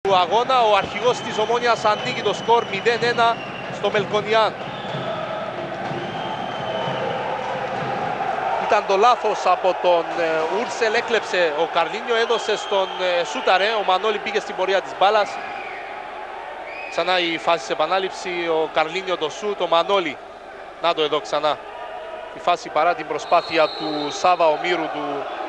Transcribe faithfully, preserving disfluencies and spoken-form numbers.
του αγώνα. Ο αρχηγός της Ομόνοιας ανοίγει το σκορ μηδέν ένα στο Μελκονιάν. Ήταν το λάθος από τον Ούρσελ, έκλεψε ο Καρλίνιο, έδωσε στον Σούταρε, ο Μανόλη πήγε στην πορεία της μπάλας. Ξανά η φάση σε επανάληψη, ο Καρλίνιο το σούτ, ο Μανόλη. Να το εδώ ξανά. Η φάση παρά την προσπάθεια του Σάβα Ομήρου του